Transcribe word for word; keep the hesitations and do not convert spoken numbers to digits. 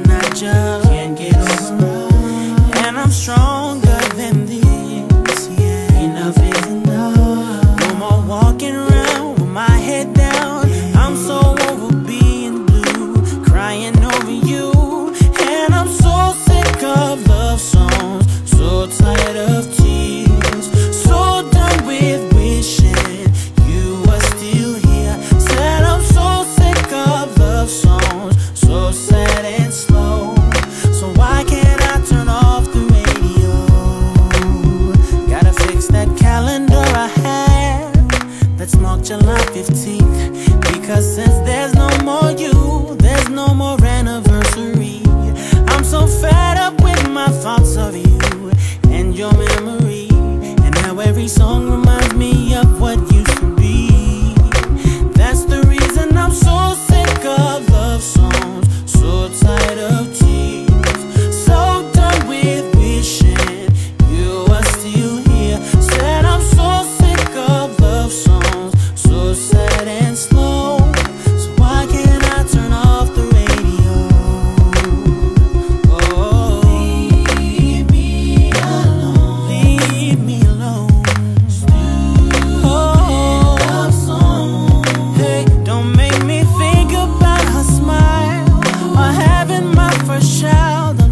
and I just can't get over. And I'm stronger than this, yeah. Enough is enough. No more walking around with my head down. I'm so over being blue, crying over you. And I'm so sick of love songs, so tired of tears, so done with wishing you were still here. Said I'm so sick of love songs, so sad and slow. So why can't I turn off the radio? Gotta fix that calendar I have that's marked July fifteenth. Because since there's no more you, there's no more anniversary. I'm so fed up with my thoughts of you and your memory, and how every song reminds me of what used to be. That's the reason I'm so sick of love songs, so tired of tears, so done with wishing you were still here. Said I'm so sick of love songs, so sad and slow. So why can't I turn off the radio? Oh, leave me alone, leave me alone. Oh, love song. Hey, don't make me think about her smile or having my first child.